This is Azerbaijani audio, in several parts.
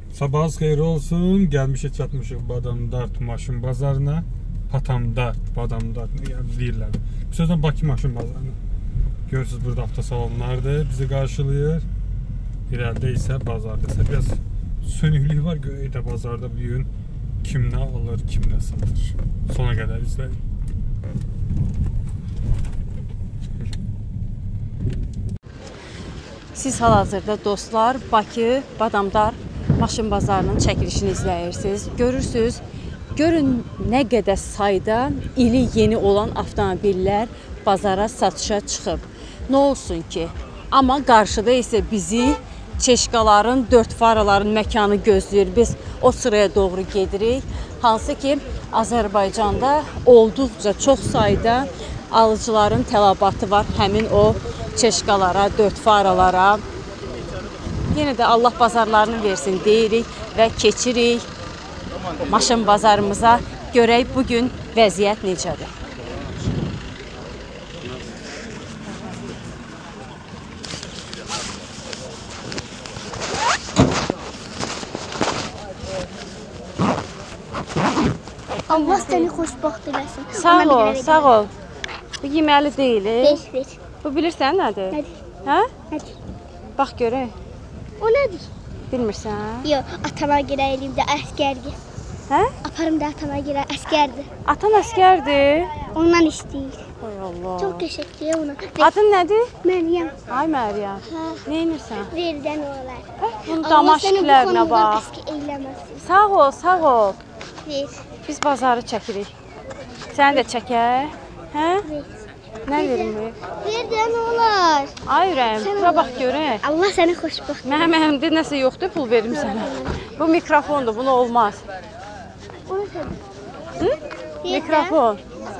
Sabahınız xeyir olsun. Gəlmişik, çatmışıq Badamdar maşın bazarına. Patamdar, Badamdar deyirlər. Bir sözdən Bakı maşın bazarına. Görürsünüz burada avtosalonlardır, bizi qarşılayır. İrəlidə isə bazarda isə biraz sönüklük var. Görək də bazarda bu gün kim nə alır, kim nə satır. Sona qədər izləyin. Siz hal-hazırda dostlar Bakı Badamdar maşın bazarının çəkilişini izləyirsiniz. Görürsünüz, görün nə qədər sayda ili yeni olan avtomobillər bazara satışa çıxıb. Nə olsun ki, amma qarşıda isə bizi çeşkaların, dörd faraların məkanı gözləyir. Biz o sıraya doğru gedirik. Hansı ki, Azərbaycanda olduqca çox sayda alıcıların tələbatı var həmin o çeşkalara, dörd faralara. Yenə də Allah bazarlarını versin deyirik və keçirik maşın bazarımıza. Görək bugün vəziyyət necədir. Allah səni xoşbaxt eləsin. Sağ ol, sağ ol. Bu yeməli deyil. Ver. Bu bilirsən nədir? Nədir? Hə? Nədir? Bax görək. O nədir? Bilmirsən? Yox, atama görə elimdə əskərdir. Hə? Aparım da atama görə əskərdir. Atan əskərdir. Ondan istəyir. Oy Allah. Çox qəşəngdir ona. Adın nədir? Məryəm. Ay Məryəm. Hə. Neynirsən? Verdən olar. Bunun damaşiklərinə bax. Əski eyləməsin. Sağ ol, sağ ol. Ver. Biz bazarı çəkirik. Səni də çəkək. Hə? Ver. Nə verim? Verdən olar. Ay ürəyim, bura bax görək. Allah səni xoşbaxt. Mənim əlimdə nəsə yoxdur, pul verim sənə. Bu mikrofondur, bunu olmaz. O nədir? Hı? Mikrofon.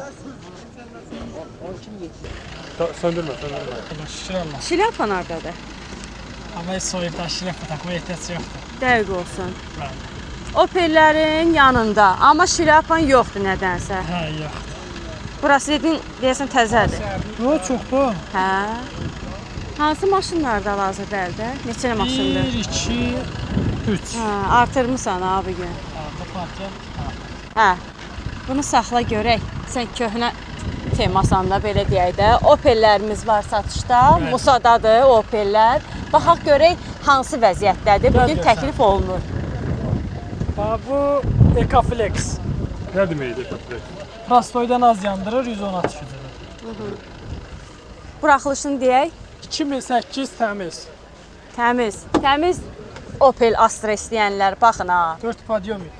Söndürmə. Şilyapa nerdadır? Ama soyuqda şilyapa takmaya ehtiyac yoxdur. Dəqiq olsun. Opellərin yanında, amma şilyapan yoxdur nədənsə. Hə, yoxdur. Burası dedin, deyəsən təzədir. Yox, çoxdur. Hə. Hansı maşınlarda hazırda əldə? Neçə maşındır? 1, 2, 3. Hə, artırmısan ha bu gün. Bu partiya. Hə. Bunu saxla görək. Sən köhnə temasanda belə deyək də, Opellərimiz var satışda. Evet. Musadadır Opellər. Baxaq görək hansı vəziyyətdədir. Bu gün təklif olunur. Bu Ekaflex. Nə deməkdir Ekaflex? Prastoydan az yandırır, 110 atış gücüdür. Buraxılışını deyək. 2008 təmiz. Təmiz. Təmiz Opel Astra istəyənlər baxın ha. 4 podiyomik.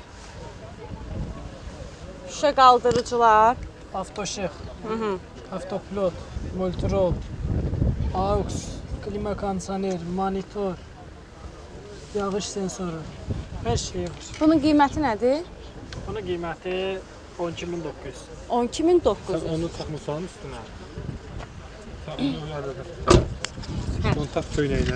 Şüşə qaldırıcılar. Avtoşex. Avtopilot. Multirol. AUX. Klima kondisioner. Monitor. Yağış sensoru. Hər şey var. Bunun qiyməti nədir? Bunun qiyməti 12.900. 12.900. Onu taxmısan üstünə. Onu tax köynəyinə.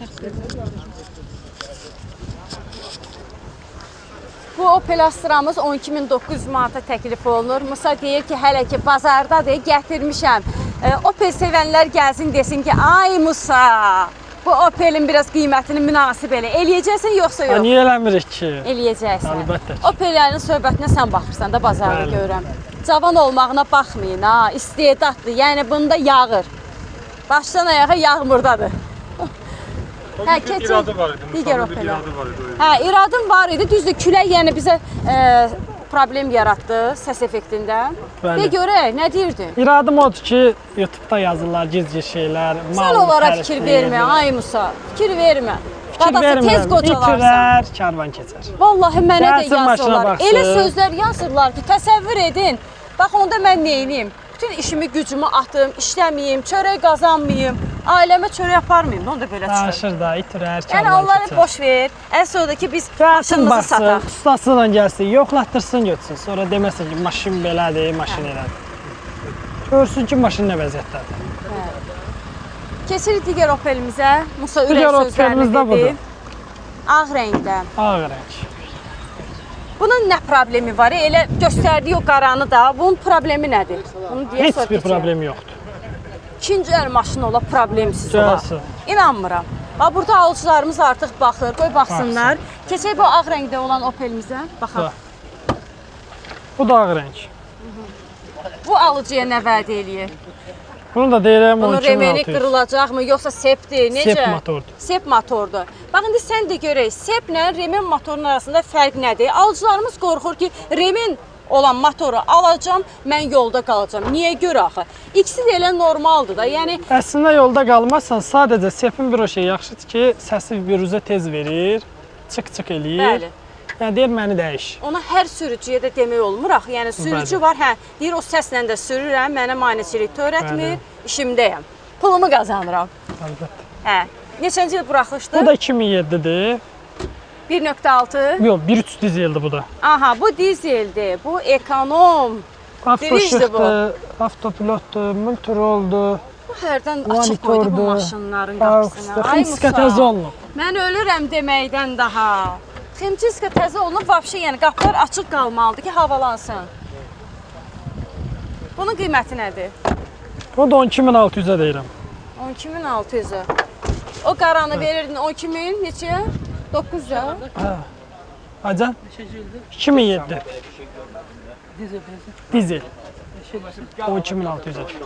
Bu Opel Astra'mız 12.900 manata təklif olunur. Musa deyir ki, hələ ki bazardadır, gətirmişəm. Opel sevənlər gəlsin desin ki, ay Musa, bu Opel'in biraz qiymətini münasib elə. Eləyəcəksən yoxsa yox? Niyə eləmirik ki? Eləyəcəksən. Əlbəttə ki. Opellərin söhbətinə sən baxırsan da bazarda görürəm. Cavan olmağına baxmayın ha, istedadlı. Yəni bunda yağır. Başdan ayağa yağmurdadır. Hə, keçin. İradı var idi. Digər Opellər. Hə, iradım var idi. Düzdür, külək yəni bizə problem yaratdı səs effektindən. De görək, nə deyirdin? İradım odur ki, YouTube'da yazırlar gizli şeylər. Sən onlara fikir vermə, ay Musa. Fikir vermə. Qadası tez qocalarsan. İtirər, karvan keçər. Vallahi mənə də Gəlsin maşına yazırlar. baxsın. Elə sözlər yazırlar ki, təsəvvür edin. Bax, onda mən neyniyim? Bütün işimi, gücümü atım, işləməyim, çörək qazanmayım, ailəmə çörək aparmayım. Onda belə çıxır. Danışır da, itirər, karvan keçər. Yəni, onları boş ver. Ən sonra da ki, biz maşınımızı sataq. Ustasıyla gəlsin, yoxlatdırsın, götürsün. Sonra deməsin ki, maşın belədir, maşın elədir. Görsün ki, maşın nə vəziyyətdədir. Keçirik digər Opelimizə. Musa ürək Digər sözlərini Opelimizdə dedi. budur. Ağ rəngdə. Ağ rəng. Bunun nə problemi var? Elə göstərdiyi o qaranı da. Bunun problemi nədir? Heç bir problemi yoxdur. İkinci əl maşın ola, problemsiz ola. Gəlsin. İnanmıram. Bax, burada alıcılarımız artıq baxır. Qoy baxsınlar. Keçək bu ağ rəngdə olan Opelimizə. Baxaq. Bu da ağ rəng. Bu alıcıya nə vəd eləyir? Bunu da deyirəm Bunun 12.600. remeni qırılacaqmı, yoxsa sepdir? Necə? Sep motordur. Sep motordur. Bax, indi sən də görək, seplə remen motorunun arasında fərq nədir? Alıcılarımız qorxur ki, remen olan motoru alacam, mən yolda qalacam. Niyə görə axı? İkisi də elə normaldır da. Yəni Əslində yolda qalmazsan, sadəcə sepin bir o şey yaxşıdır ki, səsi biruzə tez verir, çık-çık eləyir. Bəli. Yəni deyir məni dəyiş. Ona hər sürücüyə də demək olmur axı. Yəni sürücü var, hə, deyir o səslə də sürürəm, mənə maneçilik törətmir, işimdəyəm. Pulumu qazanıram. Əlbəttə. Hə. Neçənci il buraxılışdı? Bu da 2007-dir. 1.6. Yox, 1.3 dizeldir bu da. Aha, bu dizeldir. Bu ekonom. Avtoşıqdır, avtopilotdur, multiroldur. Bu hərdən açıq qoydu bu maşınların qapısına. Ay Ximçiska təzə olunub. Mən ölürəm deməkdən daha. Ximçiska təzə olunub, vəbşə, yəni qapılar açıq qalmalıdır ki, havalansın. Bunun qiyməti nədir? Bunu da 12.600-ə deyirəm. 12.600-ə. O qaranı verirdin 12.000 neçəyə? 900-ə? Hə. Acan? 2007. Dizel. 12.600-ə.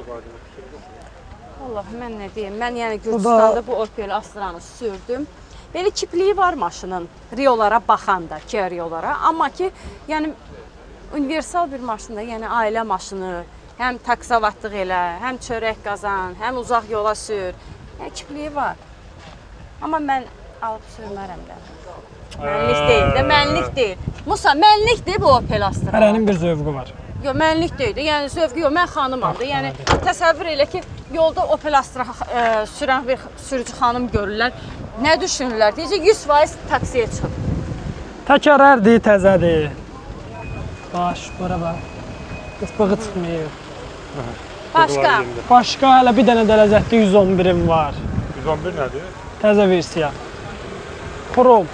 Allah, mən nə deyim? Mən yəni Gürcüstanda bu Opel Astra'nı sürdüm. Belə kipliyi var maşının, Riolara baxanda, Kia Riolara. Amma ki, yəni universal bir maşında, yəni ailə maşını, həm taksavatlıq elə, həm çörək qazan, həm uzaq yola sür. Yəni kipliyi var. Amma mən alıb sürmərəm də. Mənlik deyil də, mənlik deyil. Musa, mənlikdir bu Opel Astra. Hərənin bir zövqü var. Yox, mənlik deyil də, yəni zövqü yox, mən xanımam da. Yəni təsəvvür elə ki, yolda Opel Astra sürən bir sürücü xanım görürlər. Nə düşünürlər? Deyəcək 100% taksiyə çıxın. Təkərərdir, təzədir. Baş, bura bax. Qız bığı çıxmıyor. Başqa? Başqa hələ bir dənə də ləzzətli 111'im var. 111 nədir? Təzə versiya. Krom.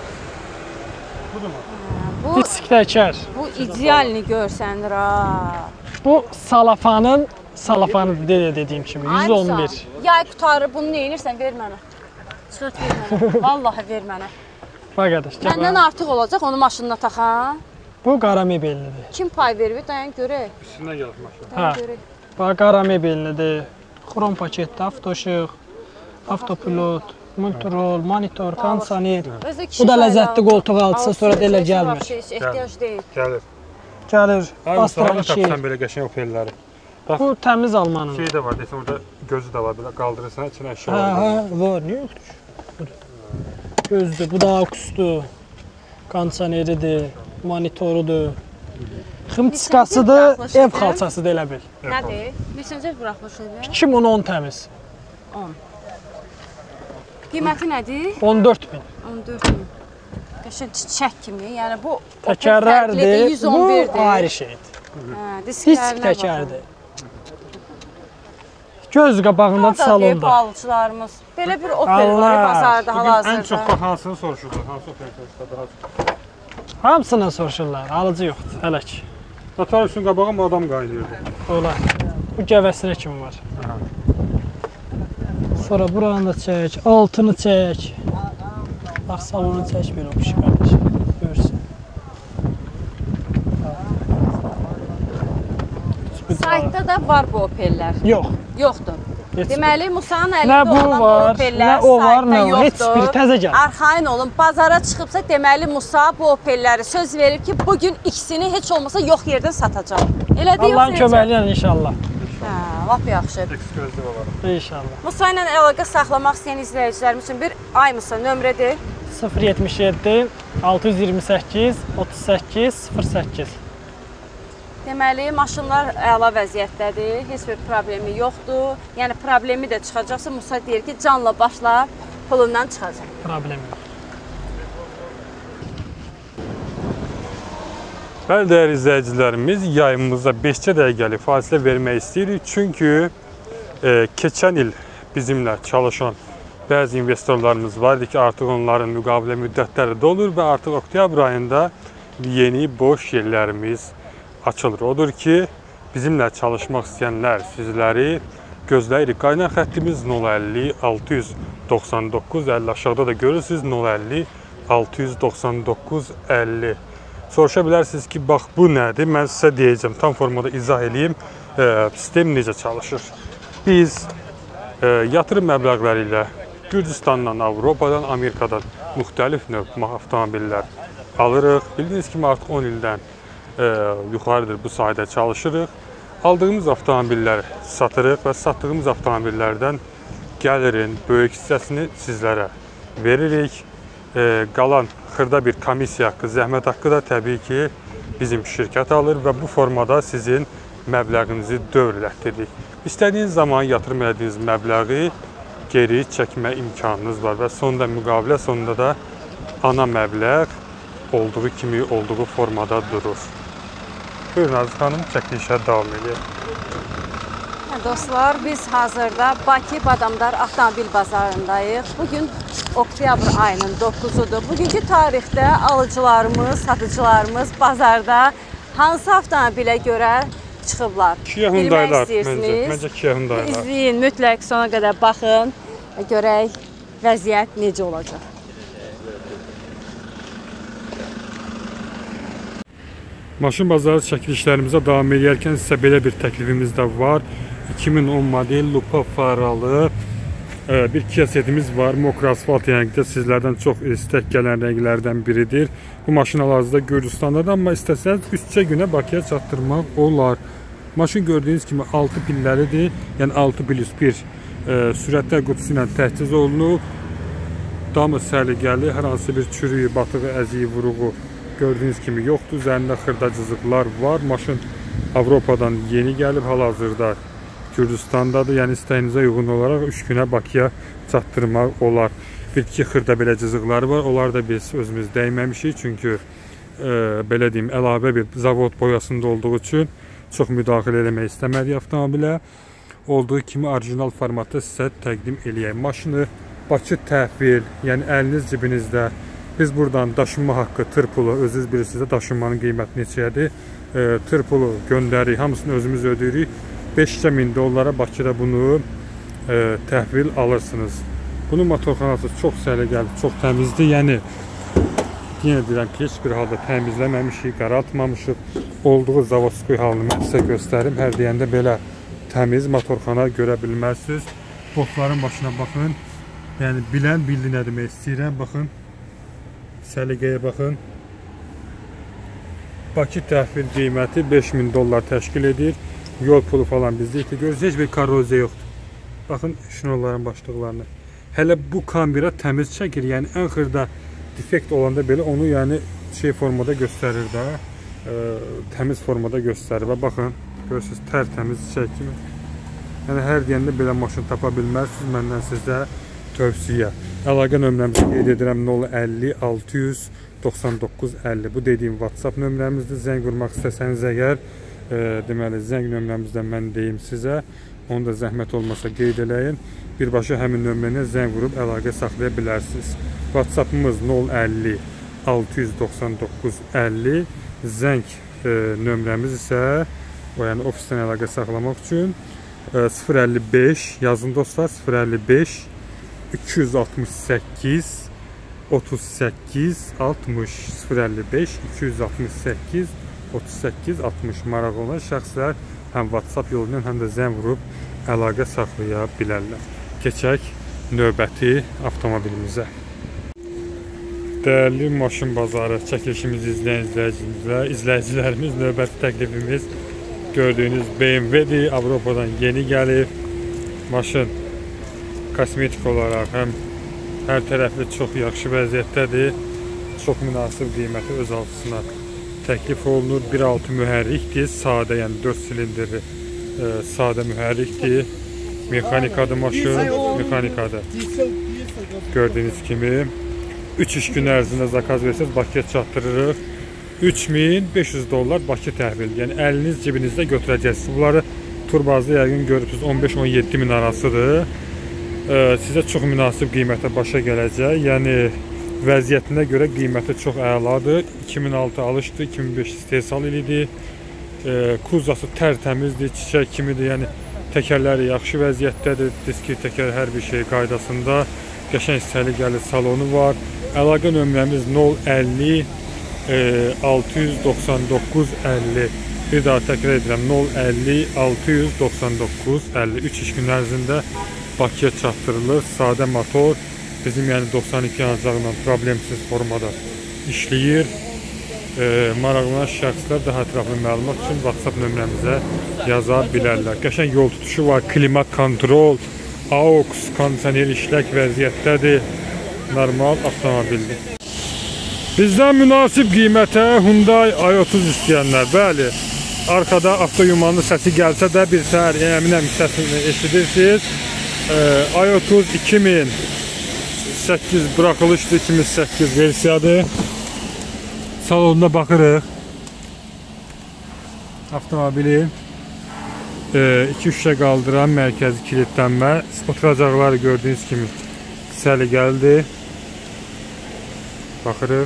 Bu, Disk təkər. bu idealini görsəndir ha. Bu salafanı dediyim kimi 111. Yay qutarı bunu nə edirsən? Ver mənə. Çıxart ver mənə. Vallahi ver mənə. Bax qardaş, gəl. Məndən artıq olacaq onu maşınına taxan. Bu qara mebellidir. Kim pay verir? Dayan görək. Üstündən gəlib maşın. Dayan Hə. görək. Bax qara mebellidir. Xrom paketdə avtoşıq, avtopilot, multirol, monitor, kondisioner. Özü kişi Bu da sayılan- ləzzətli qoltuq altısı, sonra da elə Alsın, gəlmir. vəbşə heç ehtiyac deyil. Gəlir. Gəlir, Ay, Astra Musa, 2. tapsan belə qəşəng Opelləri. Bu təmiz Almanın. Şey də var, desən orada gözü də var, belə qaldırırsan, içinə əşya Hə, var. hə, var, niyə yoxdur? Gözdür, bu da akustur. Kondisioneridir, monitorudur. Xımçıskasıdır, ev xalçasıdır elə bil. Nədir? Neçəncə buraxılış edir? 2010 təmiz. 10. Qiyməti nədir? 14.000. 14 min. Qəşəng çiçək kimi. Yəni bu Təkərlərdir, bu 111-dir. ayrı şeydir. Hə, Disk disklərinə təkərdir. Göz qabağında baxın. salonda. Balıqçılarımız. Belə bir Opel var Allah. bazarda Bugün ən hal-hazırda. çox bax hansını soruşurlar, hansı Opel daha çox. Hamısından soruşurlar, alıcı yoxdur, hələ ki. Qatar üçün qabağa mı adam qaynayırdı? Olar. Bu gəvəsinə kimi var. Aha. Sonra buranı da çək, altını çək. Bax, salonu çək belə o pişik qardaş. Görsün. Saytda da var bu Opellər. Yox. Yoxdur. Heç Deməli, Musa'nın Nə əlində bu olan var, Opellər nə o var, saytda nə o. Heç yoxdur. biri təzə gəlir. Arxayın olun, bazara çıxıbsa deməli Musa bu Opelləri söz verib ki, bugün ikisini heç olmasa yox yerdən satacaq. Elə deyil Allahın köməyi ilə inşallah. Hə, lap yaxşı. Eksklüziv olaraq. İnşallah. Musa ilə əlaqə saxlamaq istəyən izləyicilərimiz üçün bir ay Musa nömrədir. 077 628 38 08. Deməli, maşınlar əla vəziyyətdədir, heç bir problemi yoxdur. Yəni problemi də çıxacaqsa Musa deyir ki, canla başla pulundan çıxacaq. Problem yox. Bəli, dəyərli izləyicilərimiz, yayımımızda 5 dəqiqəlik fasilə vermək istəyirik. Çünki keçən il bizimlə çalışan bəzi investorlarımız var idi ki, artıq onların müqavilə müddətləri dolur və artıq oktyabr ayında yeni boş yerlərimiz açılır. Odur ki, bizimlə çalışmaq istəyənlər sizləri gözləyirik. Qaynar xəttimiz 050 699 50. Aşağıda da görürsünüz 050 699 50. Soruşa bilərsiniz ki, bax bu nədir? Mən sizə deyəcəm, tam formada izah edeyim, sistem necə çalışır. Biz yatırım məbləğləri ilə Gürcüstandan, Avropadan, Amerikadan müxtəlif növ avtomobillər alırıq. Bildiyiniz kimi artıq 10 ildən yuxarıdır bu sahədə çalışırıq. Aldığımız avtomobilləri satırıq və satdığımız avtomobillərdən gəlirin böyük hissəsini sizlərə veririk. Qalan xırda bir komissiya haqqı, zəhmət haqqı da təbii ki bizim şirkət alır və bu formada sizin məbləğinizi dövlətdiririk. İstədiyiniz zaman yatırım edədiyiniz məbləği geri çəkmə imkanınız var və sonunda müqavilə sonunda da ana məbləğ olduğu kimi, olduğu formada durur. Buyurun Aziz xanım, çəkilişə davam edir. Dostlar, biz hazırda Bakı Badamdar avtomobil bazarındayıq. Bugün oktyabr ayının 9-udur. Bugünkü tarixdə alıcılarımız, satıcılarımız bazarda hansı avtomobilə görə çıxıblar? Kia Hyundai'lar məncə Kia Hyundai'lar. İzləyin, mütləq sona qədər baxın, görək vəziyyət necə olacaq. Maşın bazarı çəkilişlərimizə davam edərkən sizə belə bir təklifimiz də var. 2010 model lupa faralı bir Kia setimiz var. Mokra asfalt rəngdə sizlərdən çox istək gələn rənglərdən biridir. Bu maşın hal-hazırda Gürcüstandadır, amma istəsəniz 3 günə Bakıya çatdırmaq olar. Maşın gördüyünüz kimi 6 pilləlidir, yəni 6+1 sürətlər qutusu ilə təchiz olunub. Damı səliqəli, hər hansı bir çürüyü, batığı, əziyi, vuruğu gördüyünüz kimi yoxdur. Üzərində xırdacızıqlar var. Maşın Avropadan yeni gəlib, hal-hazırda Gürcüstandadır. Yəni istəyinizə uyğun olaraq 3 günə Bakıya çatdırmaq olar. Bir-iki xırda belə cızıqları var. Onlar da biz özümüz dəyməmişik. Çünki belə deyim, əlavə bir zavod boyasında olduğu üçün çox müdaxilə eləmək istəmədik avtomobilə. Olduğu kimi orijinal formatda sizə təqdim eləyək. Maşını Bakı təhvil, yəni əliniz cibinizdə. Biz buradan daşınma haqqı, tır pulu, özünüz bilirsiniz də daşınmanın qiyməti neçədir. Tır pulu göndəririk, hamısını özümüz ödəyirik. 5.000 dollara Bakıda bunu təhvil alırsınız. Bunun motorxanası çox səliqəli, çox təmizdir. Yəni yenə deyirəm ki, heç bir halda təmizləməmişik, qaraltmamışıq. Olduğu zavodskoy halını mən sizə göstərim. Hər deyəndə belə təmiz motorxana görə bilməzsiniz. Botların başına baxın. Yəni bilən bildi nə demək istəyirəm. Baxın. Səliqəyə baxın. Bakı təhvil qiyməti 5.000 dollar təşkil edir. Yol pulu falan bizdəyikdə görürsünüz, heç bir korroziya yoxdur. Baxın şinonların başlıqlarını. Hələ bu kamera təmiz çəkir, yəni ən xırda defekt olanda belə onu yəni formada göstərir də, təmiz formada göstərir və baxın, görürsünüz tərtəmiz çiçək kimi. Yəni hər deyəndə belə maşın tapa bilmərsiniz, məndən sizə tövsiyə. Əlaqə nömrəmizi qeyd edirəm 050 699 50. Bu dediyim WhatsApp nömrəmizdir. Zəng vurmaq istəsəniz əgər, deməli zəng nömrəmizdən mən deyim sizə. Onu da zəhmət olmasa qeyd eləyin. Birbaşa həmin nömrəyə zəng vurub əlaqə saxlaya bilərsiniz. WhatsAppımız 050 699 50. Zəng nömrəmiz isə, yəni ofisdən əlaqə saxlamaq üçün 055, yazın dostlar, 055 268 38 60 055 268 38 60 maraq olan şəxslər həm WhatsApp yolu ilə, həm də zəng vurub əlaqə saxlaya bilərlər. Keçək növbəti avtomobilimizə. Dəyərli maşın bazarı çəkilişimizi izləyən izləyicilərimiz, növbəti təklifimiz gördüyünüz BMW-dir. Avropadan yeni gəlib. Maşın kosmetik olaraq həm hər tərəfli çox yaxşı vəziyyətdədir. Çox münasib qiyməti öz altısına təklif olunur. 1.6 mühərrikdir. Sadə, yəni 4 silindirli sadə mühərrikdir. Mexanikadır maşın. Mexanikadır. Gördüyünüz kimi 3 iş günü ərzində zakaz versəz Bakıya çatdırırıq. 3500 dollar Bakı təhvil. Yəni əliniz cibinizdə götürəcəksiniz. Bunları turbazda yəqin görürsünüz 15-17 min arasıdır. Sizə çox münasib qiymətə başa gələcək. Yəni vəziyyətinə görə qiyməti çox əladır. 2006 alışdır, 2005 istehsal ilidir. Kuzası tərtəmizdir, çiçək kimidir. Yəni Təkərləri yaxşı vəziyyətdədir. Diski, təkər, hər bir şey qaydasında. Qəşəng səliqəli salonu var. Əlaqə nömrəmiz 050 699 50. Bir daha təkrar edirəm, 050 699 50. 3 iş gün ərzində Bakıya çatdırılır. Sadə motor, bizim yəni 92 yanacaqla problemsiz formada işləyir. Maraqlanan şəxslər daha ətraflı məlumat üçün WhatsApp nömrəmizə yaza bilərlər. Qəşəng yol tutuşu var, klima kontrol, AUX, kondisioner işlək vəziyyətdədir. Normal avtomobildir. Bizdən münasib qiymətə Hyundai i30 istəyənlər, bəli, arkada avtoyumanlı səsi gəlsə də bir səhər əminəm səsini eşidirsiniz. i30 2008 buraxılışdı, 2008 versiyadır. Salonuna baxırıq. Avtomobili 2 şüşə qaldıran mərkəzi kilitlənmə. Oturacaqları gördüyünüz kimi səliqəlidir. Baxırıq.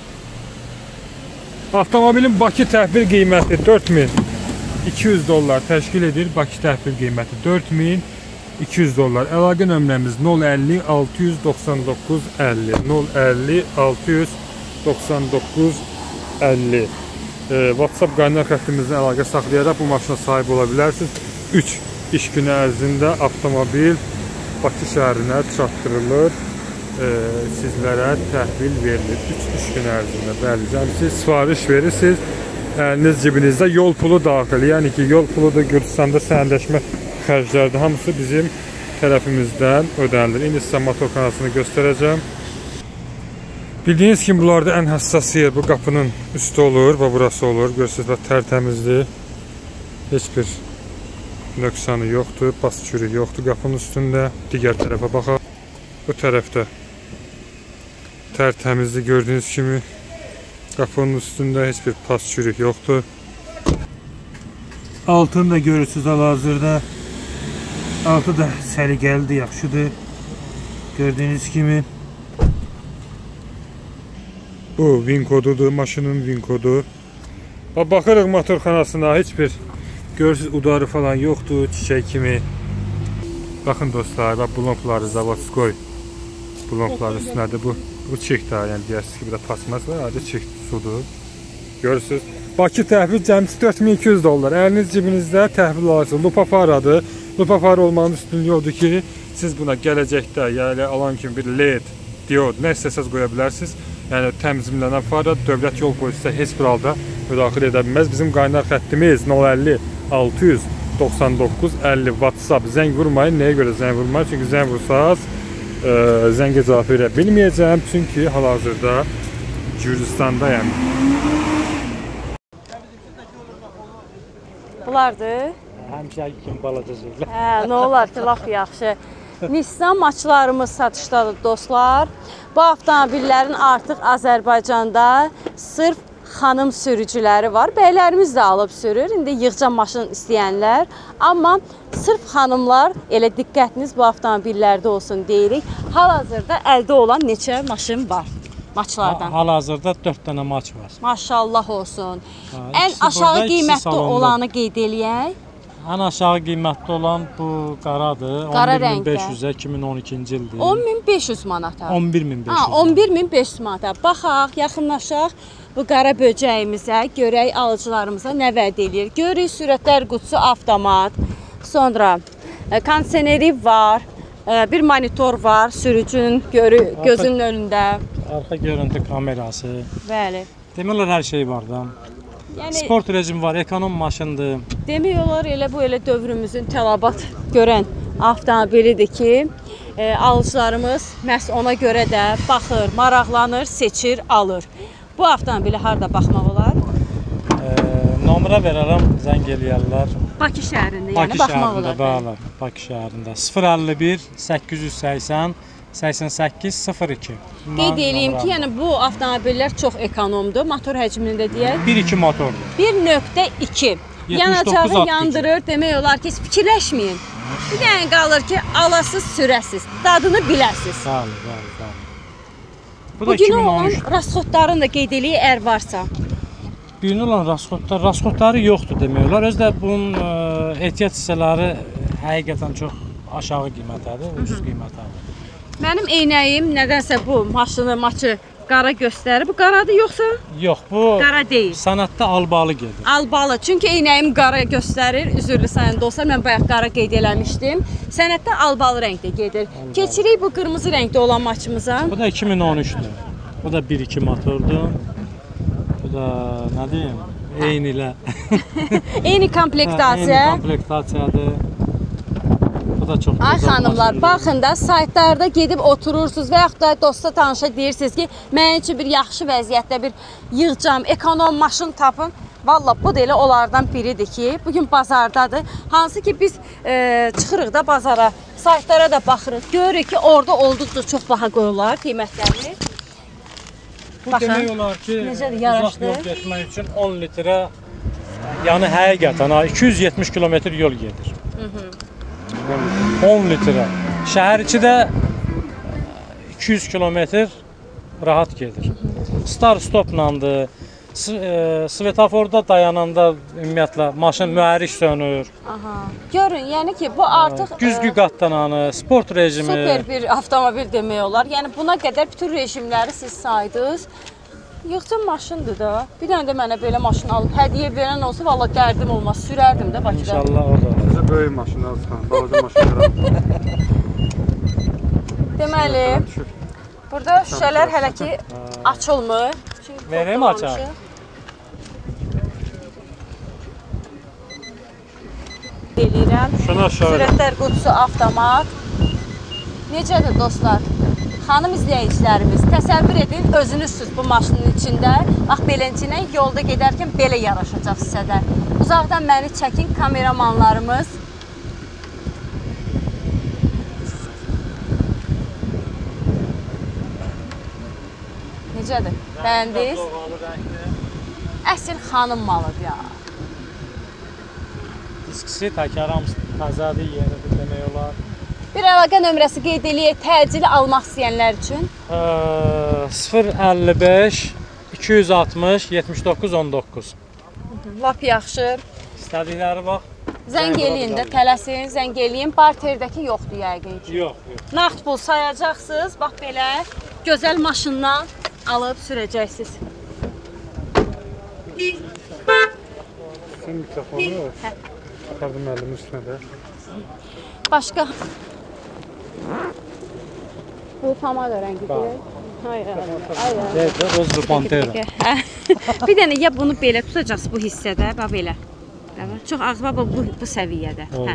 Avtomobilin Bakı təhvil qiyməti 4200 dollar təşkil edir. Bakı təhvil qiyməti 4200 dollar. Əlaqə nömrəmiz 050 699 50. 050 699 50. WhatsApp qaynar xəttimizdən əlaqə saxlayaraq bu maşına sahib ola bilərsiniz. 3 iş günü ərzində avtomobil Bakı şəhərinə çatdırılır. Sizlərə təhvil verilir 3 iş günü ərzində. Bəli, siz sifariş verirsiniz, əliniz cibinizdə yol pulu daxil. Yəni ki, yol pulu da Gürcüstanda sənədləşmə xərclərdir. Hamısı bizim tərəfimizdən ödənilir. İndi sizə motor kanalını göstərəcəm. Bildiyiniz kimi, bunlarda ən həssas yer bu qapının üstü olur və burası olur. Görürsünüz, tərtəmizdir. Heç bir nöqsanı yoxdur, bas çürük yoxdur qapının üstündə. Digər tərəfə baxaq. Bu tərəfdə tərtəmizdir, gördüyünüz kimi. Qapının üstündə heç bir pas çürük yoxdur. Altını da görürsünüz hal-hazırda. Altı da səliqəlidir, yaxşıdır. Gördüyünüz kimi. Bu VIN kodudur, maşının VIN kodu. Baxırıq motorxanasına, heç bir görürsünüz udarı falan yoxdur, çiçək kimi. Baxın dostlar, blonkları zavodskoy blonkların üstünədir. Bu çiftdir, yəni deyirsiniz ki, bir də pasmas var, adı çift sudur. Görürsünüz. Bakı təhvil cəmsi 4200 dollar. Əliniz cibinizdə təhvil alırsınız. Lupa faradır. Lupa fara olmanın üstünlüyü odur ki, siz buna gələcəkdə, yəni alan kimi bir LED, diod, nə istəsəz qoya bilərsiniz. Yəni təmizlənən fara dövlət yol polisi heç bir halda müdaxilə edə bilməz. Bizim qaynar xəttimiz 050 699 50 WhatsApp. Zəng vurmayın. Nəyə görə zəng vurmayın? Çünki zəng vursaz zəngə cavab verə bilməyəcəm. Çünki hal-hazırda Gürcüstandayım. Bunlardır. Həmişəki kimi balaca şeylər. Nə olar ki, laf yaxşı. Nissan maçlarımız satışdadır dostlar. Bu avtomobillərin artıq Azərbaycanda sırf xanım sürücüləri var. Bəylərimiz də alıb sürür. İndi yığcam maşın istəyənlər. Amma sırf xanımlar, elə diqqətiniz bu avtomobillərdə olsun deyirik. Hal-hazırda əldə olan neçə maşın var maçlardan? Hal-hazırda 4 dənə maç var. Maşallah olsun. Ən aşağı qiymətli olanı qeyd eləyək. Ən aşağı qiymətli olan bu qaradır. Qara 11.500-ə 2012-ci ildir. 10.500 manata. 11.500. 11.500 manata. Baxaq, yaxınlaşaq bu qara böcəyimizə, görək alıcılarımıza nə vəd eləyir. Görürük, sürətlər qutusu avtomat. Sonra kondisioneri var. Bir monitor var, sürücünün gözünün önündə. Arxa görüntü kamerası. Bəli. Demək olar hər şey var da. Yəni, sport rejimi var, ekonom maşındır. Demək olar elə bu dövrümüzün tələbat görən avtomobilidir ki, alıcılarımız məhz ona görə də baxır, maraqlanır, seçir, alır. Bu avtomobili harda baxmaq olar? Nömrə verərəm, zəng eləyərlər. Bakı şəhərində, yəni baxmaq olar. Bəli, Bakı şəhərində. 051 880 8802. Qeyd eləyim ki, yəni bu avtomobillər çox ekonomdur. Motor həcmində deyək. 1.2 motordur. 1.2. Yanacağı yandırır. Demək olar ki, heç fikirləşməyin. Bir dənə qalır ki, alasız, sürəsiz. Dadını biləsiz. Bəli. Bu da bugün olan rasxodların da qeyd eləyək, əgər varsa. Bugün olan rasxodları yoxdur demək olar. Özdə bunun ehtiyat hissələri həqiqətən çox aşağı qiymətədir, ucuz qiymətədir. Mənim eynəyim nədənsə bu maçı qara göstərir. Bu qaradır yoxsa? Yox, bu Qara deyil. sənətdə albalı gedir. Albalı. Çünki eynəyim qara göstərir. Üzürlü sayın dostlar, mən bayaq qara qeyd eləmişdim. Sənətdə albalı rəngdə gedir. Keçirik bu qırmızı rəngdə olan maçımıza. Bu da 2013-dür. Bu da 1-2 motordur. Bu da nə deyim? Eyni ilə. Eyni komplektasiya. Eyni komplektasiyadır. Bu da çox Ay gözəl xanımlar, maşındır. baxın da saytlarda gedib oturursunuz və yaxud da dosta tanışa deyirsiniz ki, mənim üçün bir yaxşı vəziyyətdə bir yığcam, ekonom maşın tapın. Valla bu da elə onlardan biridir ki, bugün bazardadır. Hansı ki biz çıxırıq da bazara, saytlara da baxırıq. Görürük ki, orada olduqca çox baha qoyurlar qiymətləri. Bu demək olar ki, necədir, uzaq yaraşdı? yol getmək üçün 10 litrə, yəni həqiqətən 270 kilometr yol gedir. 10 litrə. Şəhər içi də 200 kilometr rahat gedir. Start-stoplandır. Svetoforda dayananda ümumiyyətlə maşın mühərrik sönür. Aha. Görün, yəni ki, bu artıq Güzgü qatlananı, sport rejimi. super bir avtomobil demək olar. Yəni buna qədər bütün rejimləri siz saydınız. Yığcam maşındır da. Bir dənə də mənə belə maşın alıb hədiyyə verən olsa valla dərdim olmaz. Sürərdim də Bakıda. İnşallah o da. Bizə böyük maşın alsan, balaca maşınlar. Deməli, burada şüşələr hələ ki açılmır. Çünki Vereyim toplamamışıq. açar? Eləyirəm. Şunu aşağı. Sürətlər qutusu avtomat. Necədir dostlar? Xanım izləyicilərimiz, təsəvvür edin, özünüzsüz bu maşının içində. Bax, beləncə yolda gedərkən belə yaraşacaq sizə də. Uzaqdan məni çəkin kameramanlarımız. Necədir? Bəyəndiniz? Əsl xanım malıdır ya. Diskisi təkaram təzədir, yenidir demək olar. Bir əlaqə nömrəsi qeyd eləyək təcili almaq istəyənlər üçün. 055 260 79 19. Lap yaxşı. İstədikləri bax. Zəng eləyin də, tələsin, zəng eləyin. Barterdəki yoxdur yəqin ki. Yox. Nağd pul sayacaqsınız. Bax belə gözəl maşından alıb sürəcəksiniz. Sən mikrofonu çıxardım əlimin üstünə də. Başqa bu pomada rəngidir. Rozlu Pantera. Bir dənə ya bunu belə tutacaqsınız bu hissədə, bax belə. Çox az bax bu səviyyədə. Hə.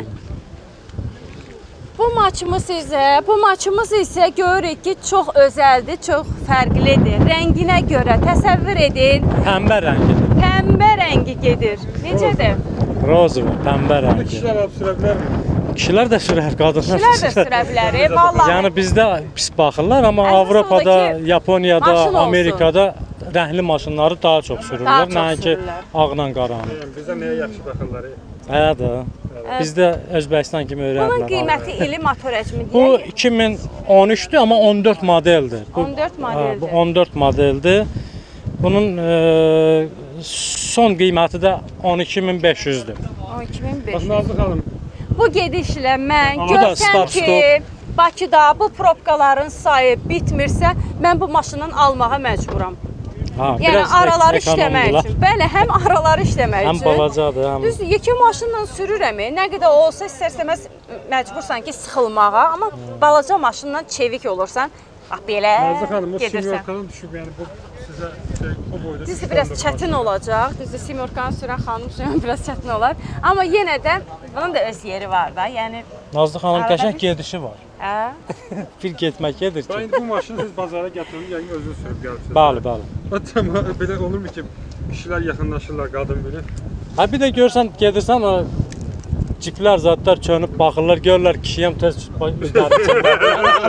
Bu maçımız isə görürük ki, çox özəldir, çox fərqlidir. Rənginə görə təsəvvür edin. Pəmbə rəngidir. Pəmbə rəngi gedir. Necədir? Rozlu, pəmbə rəngi. Kişilər alıb sürə bilərmi? Kişilər də sürər, qadınlar Kişilər də sürə bilər, vallahi. Yəni bizdə pis baxırlar, amma Əsas Avropada, odur ki, Yaponiyada, maşın olsun. Amerikada rəhli maşınları daha çox sürürlər, Daha çox nəinki sürürlər. ağla qaranı. Yəni bizə nəyə yaxşı baxırlar? Hə də. Bizdə Özbəkistan kimi Bunun öyrənirlər. qiyməti ili motor həcmi Bu deyək. 2013-dür, amma 14 modeldir. 14 modeldir. Bu 14 modeldir. Bunun son qiyməti də 12500-dür. 12500. Bax Nazlı xanım, Bu gedişlə mən Amma da görsəm start, ki, Bakıda bu probkaların sayı bitmirsə, mən bu maşından almağa məcburam. Ha, Yəni biraz araları ekonomdurlar. işləmək üçün. Bəli, həm araları işləmək Həm üçün. balacadır, həm Düzdür, yekə maşınla sürürəm. Nə qədər olsa istər-istəməz məcbursan ki, sıxılmağa, amma balaca maşınla çevik olursan, bax belə Nazlı xanım, o gedirsən. simyorkadan düşüb, yəni bu sizə o boyda. Düzdür, biraz çətin olacaq. Düzdür, simyorkanı sürən xanım üçün biraz çətin olar. Amma yenə də bunun da öz yeri var da. Yəni Nazlı xanım Arada qəşəng bir- gedişi var. hə? Bir getmək gedir Bax ki. indi bu maşını siz bazara gətirin, yəni özünüz sürüb gəlibsiniz. Bəli, bəli. Amma belə olurmu ki, kişilər yaxınlaşırlar, qadın bilir. Ha bir də görsən gedirsən o ciplər zadlar çönüb baxırlar, görürlər kişiyəm tez üzləri çəkir.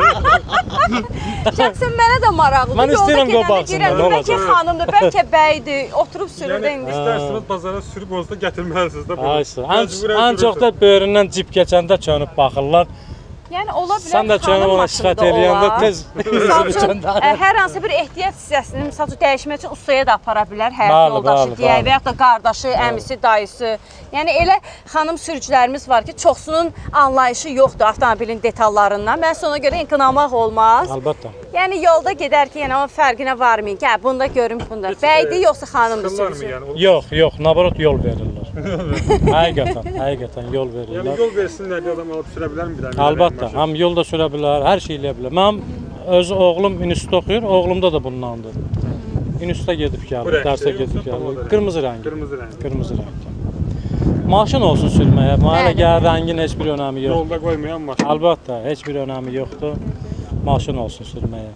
Şəxsən mənə də maraqlıdır. Mən istəyirəm Yolda qabaqsınlar, gedəndə nə bəlkə olacaq? xanımdır, bəlkə bəydir, oturub sürür də Yəni indi. istərsiniz bazara sürüb onsuz da gətirməlisiniz də bunu. Aysa. Məcburiyyət Ən çox da böyründən cip keçəndə çönüb baxırlar. Yəni ola bilər Sən də xanım ona maşında şikayət eləyəndə olar. tez Misal üçün, hər hansı bir ehtiyat hissəsini misal üçün dəyişmək üçün ustaya da apara bilər, həyat Bəli, yoldaşı bəli, deyək bəli. və ya da qardaşı, əmisi, dayısı. Yəni elə xanım sürücülərimiz var ki, çoxsunun anlayışı yoxdur avtomobilin detallarından. Mən ona görə inqinamaq olmaz. Əlbəttə. Yəni yolda gedərkən yəni o fərqinə varmayın. Gəl bunda görüm bunda. Bəydir yoxsa xanımdır Sıxırlar mı sürücü? yəni? Yox, nabarot yol verirlər. Həqiqətən yol verirlər. Yəni yol versinlər deyə adam alıb sürə bilərmi bir dənə? Əlbəttə, həm yol da sürə bilər, hər şey eləyə bilər. Mənim öz oğlum institutda oxuyur, oğlumda da bundandır. İnstitutda gedib Bu gəlir, rəngdir, dərsə yoxsa gedib gəlir. pamada Qırmızı rəng. Qırmızı rəng. Qırmızı rəng. Maşın olsun sürməyə, mənə gəlir rəngin heç bir önəmi yox. Yolda qoymayan maşın. Əlbəttə, heç bir önəmi yoxdur. Maşın olsun sürməyə.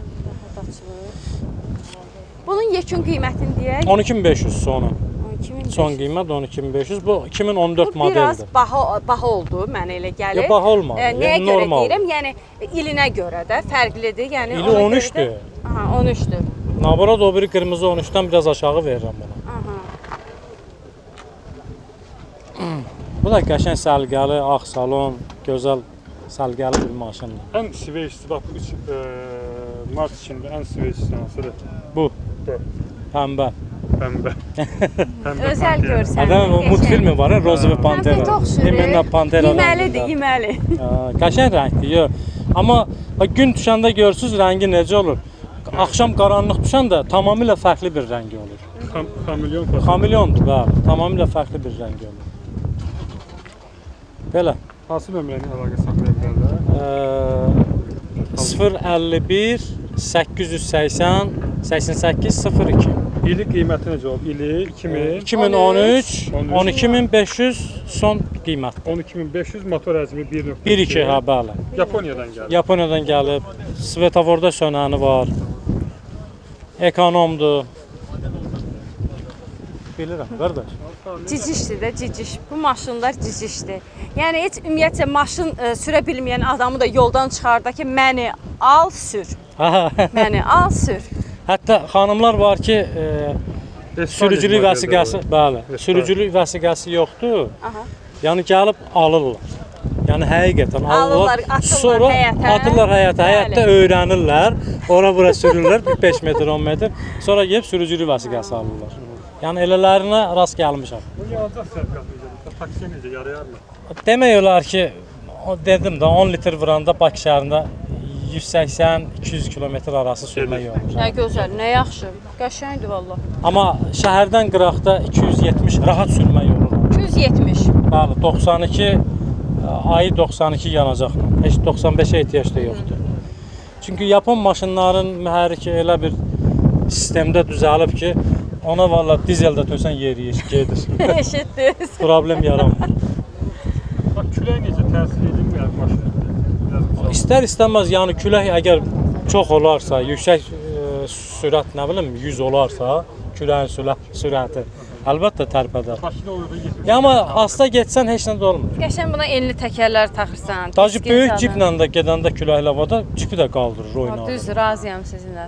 Bunun yekun qiymətini deyək. 12500 sonu. 2500. Son qiymət 12500. Bu 2014 Bu biraz modeldir. baha oldu, mənə elə gəlir. Ya baha olmadı, Nəyə yəni görə normal. deyirəm? Yəni ilinə görə də fərqlidir. Yəni İli ona görə 13-dür. də- Aha, 13-dür. Nabarot o biri qırmızı 13-dən biraz aşağı verirəm buna. Aha. Bu da qəşəng səliqəli, ağ salon, gözəl səliqəli bir maşındır. Ən sveçsi bax 3 mart içində ən sveçsi hansıdır? Bu Bu. pəmbə. Pəmbə. Pəmbə. Özəl pantera. görsən. Adam o multfilmi var, Rozi və Pantera. Pantera oxşur. Yeməndə Pantera. Yeməlidir, yeməli. Qəşəng rəngdir, yox. Amma gün düşəndə görürsüz rəngi necə olur? Axşam qaranlıq düşəndə tamamilə fərqli bir rəngi olur. Kamilyon fason. Xamilyondur, bəli. Tamamilə fərqli bir rəngi olur. Belə. Hansı nömrəni əlaqə saxlaya bilərlər? 051 880 88 02. İli qiyməti necə olub? İli 2000 2013 12500 son qiymət. 12500 motor həcmi 1.2. 1-2 ha bəli. Yaponiyadan gəldi. Yaponiyadan gəlib. Svetoforda sönəni var. Ekonomdur. Bilirəm, qardaş. Cicişdir də, ciciş. Bu maşınlar cicişdir. Yəni heç ümumiyyətlə maşın sürə bilməyən adamı da yoldan çıxarda ki, məni al, sür. Məni al, sür. Hətta xanımlar var ki, sürücülük vəsiqəsi, bəli, Espanol. sürücülük vəsiqəsi yoxdur. Aha. Yəni gəlib alırlar. Yəni həqiqətən Alırlar, alırlar. atırlar Sonra həyətə. atırlar həyətə, həyətdə Bəli. öyrənirlər. Ora bura sürürlər 5 metr, 10 metr. Sonra gəlib sürücülük vəsiqəsi alırlar. Yəni elələrinə rast gəlmişəm. Bu yalnız sərfiyyat necə? Taksiyə necə yarayarmı? Demək olar ki, dedim də 10 litr vuranda Bakı şəhərində 180-200 kilometr arası sürmək olur. Nə gözəl, nə yaxşı. Qəşəngdir vallah. Amma şəhərdən qıraqda 270 rahat sürmək olur. 270. Bəli, 92 ayı 92 yanacaqla. Heç 95-ə ehtiyac da yoxdur. Çünki Yapon maşınların mühərriki elə bir sistemdə düzəlib ki, ona valla dizeldə tösən yeriyir, gedir. Eşitdiniz. Problem yaranmır. Bax külək necə təsir edilmir maşına? Biraz misal. İstər-istəməz, yəni külək əgər çox olarsa, yüksək sürət, nə bilim, 100 olarsa, küləyin sürəti əlbəttə tərpədər. Maşına uyğun getmir. Ya amma asta getsən heç nə də olmur. Qəşəng buna enli təkərlər taxırsan. Dacı diskin böyük zadı. ciplə də gedəndə küləkli havada cipi də qaldırır, oynayır. Düz, razıyam sizinlə.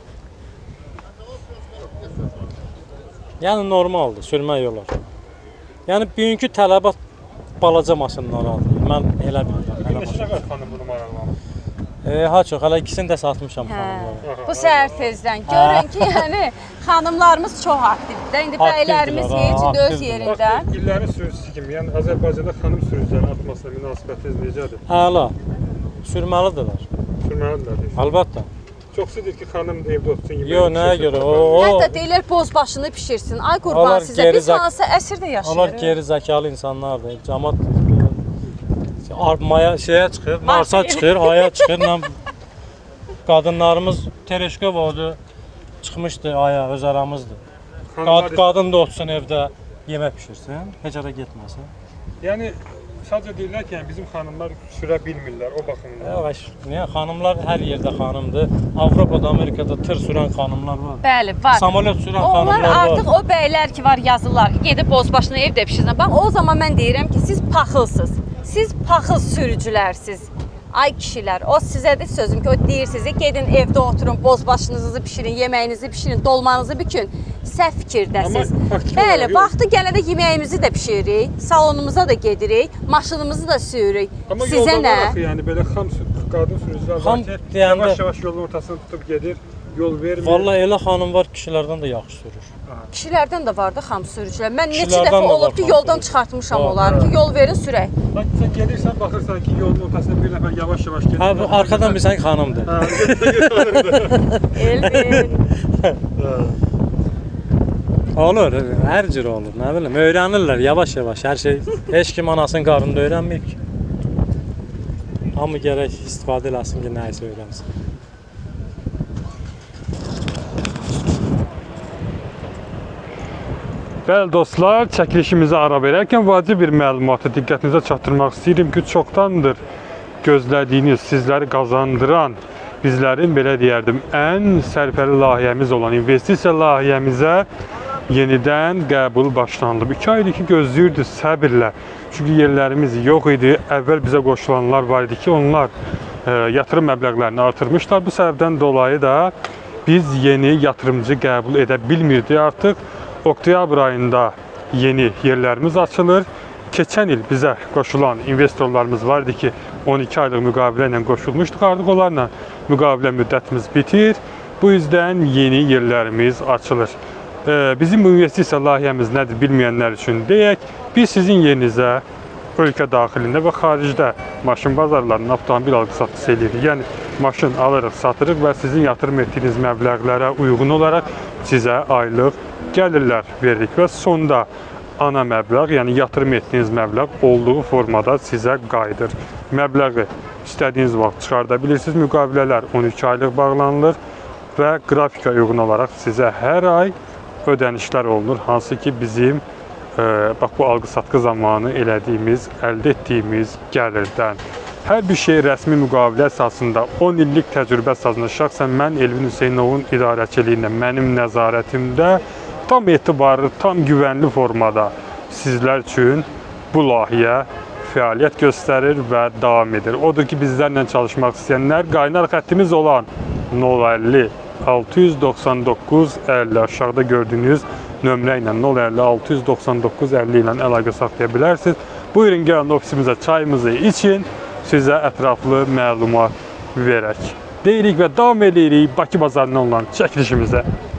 Yəni normaldır, sürmək olar. Yəni bugünkü tələbat balaca maşınlaradır. Mən elə bilirəm. Neçə nəfər xanım bunu maraqlanır? Ha çox, hələ ikisini də satmışam Hə. xanımlara. Bu səhər tezdən görün ki, yəni xanımlarımız çox aktivdir. İndi bəylərimiz Aktivdirlər, heç ha, öz aktivdirlər. yerində. Bax, illərin sürücüsü kimi, yəni Azərbaycanda xanım sürücülərin artmasına münasibətiniz necədir? Əla. Sürməlidirlər. Sürməlidirlər deyir. Əlbəttə. Çoxsudur ki, xanım evdə otursun yemək. Yox, nəyə görə? Hətta deyirlər boz başını pişirsin. Ay qurban Onlar sizə. Biz gerizak- hansı əsrdə Onlar yaşayırıq? geri zəkalı insanlardır. Cəmat artmaya şeyə çıxır, Marsa çıxır, aya çıxır. Qadınlarımız Tereşkovodu çıxmışdı aya, öz aramızdır. Qadın da otursun evdə yemək pişirsin, heç ara getməsin. Yəni sadəcə deyirlər ki, yəni bizim xanımlar sürə bilmirlər o baxımdan. Yavaş, niyə? Xanımlar hər yerdə xanımdır. Avropada, Amerikada tır sürən xanımlar var. Bəli, var. Samolyot sürən Onlar xanımlar artıq var. o bəylər ki var yazırlar ki, gedib bozbaşını evdə pişirsin. Bax o zaman mən deyirəm ki, siz paxılsınız. Siz paxıl sürücülərsiz. Ay kişilər, o sizədir sözüm ki, o deyirsiniz ki, gedin evdə oturun, bozbaşınızı pişirin, yeməyinizi pişirin, dolmanızı bükün. səhv fikirdəsiz. Amma faktiki Bəli, olaraq yox. vaxtı gələndə yeməyimizi də bişiririk, salonumuza da gedirik, maşınımızı da sürürük. Amma Sizə yolda nə? var axı, yəni belə qadın sürücülər Xam var ki, deyəndə- yavaş-yavaş yolun ortasını tutub gedir, yol vermir. Vallahi elə xanım var, kişilərdən də yaxşı sürür. Kişilərdən də var da xam sürücülər. Mən neçə Kişilərdən dəfə də var olub ki, xam yoldan sürücü. çıxartmışam Var, onları ki, yol verin sürək. Bax, sən gelirsən, baxırsan ki, yolun ortasında bir nəfər yavaş-yavaş gedir. Ha, bu arxadan bilsən ki, xanımdır. Elvin. Olur, hər cür olur, nə bilim, öyrənirlər yavaş-yavaş, hər şey, heç kim anasının qarnında öyrənməyib ki. Hamı gərək istifadə eləsin ki, nəyisə öyrənsin. Bəli dostlar, çəkilişimizi ara verərkən vacib bir məlumatı diqqətinizə çatdırmaq istəyirəm ki, çoxdandır gözlədiyiniz, sizləri qazandıran, bizlərin belə deyərdim, ən sərfəli layihəmiz olan investisiya layihəmizə yenidən qəbul başlanılıb. 2 aydır ki, gözləyirdik səbirlə. Çünki yerlərimiz yox idi. Əvvəl bizə qoşulanlar var idi ki, onlar yatırım məbləğlərini artırmışlar. Bu səbəbdən dolayı da biz yeni yatırımcı qəbul edə bilmirdik. Artıq oktyabr ayında yeni yerlərimiz açılır. Keçən il bizə qoşulan investorlarımız var idi ki, 12 aylıq müqavilə ilə qoşulmuşduq. Artıq onlarla müqavilə müddətimiz bitir. Bu yüzden yeni yerlərimiz açılır. Bizim bu investisiya layihəmiz nədir bilməyənlər üçün deyək. Biz sizin yerinizə ölkə daxilində və xaricdə maşın bazarlarının avtomobil alqı-satqısı edirik. Yəni maşın alırıq, satırıq və sizin yatırım etdiyiniz məbləğlərə uyğun olaraq sizə aylıq gəlirlər veririk və sonda ana məbləğ, yəni yatırım etdiyiniz məbləğ olduğu formada sizə qayıdır. Məbləği istədiyiniz vaxt çıxarda bilirsiniz. Müqavilələr 12 aylıq bağlanılır və qrafikə uyğun olaraq sizə hər ay ödənişlər olunur. Hansı ki bizim bax bu alqı-satqı zamanı elədiyimiz, əldə etdiyimiz gəlirdən. Hər bir şey rəsmi müqavilə əsasında 10 illik təcrübə əsasında şəxsən mən Elvin Hüseynovun idarəçiliyində, mənim nəzarətimdə tam etibarlı, tam güvənli formada sizlər üçün bu layihə fəaliyyət göstərir və davam edir. Odur ki, bizlərlə çalışmaq istəyənlər qaynar xəttimiz olan 050 699 50 aşağıda gördüyünüz nömrə ilə 050 699 50 ilə əlaqə saxlaya bilərsiniz. Buyurun gəlin ofisimizə çayımızı için, sizə ətraflı məlumat verək. Deyirik və davam edirik Bakı bazarından olan çəkilişimizə.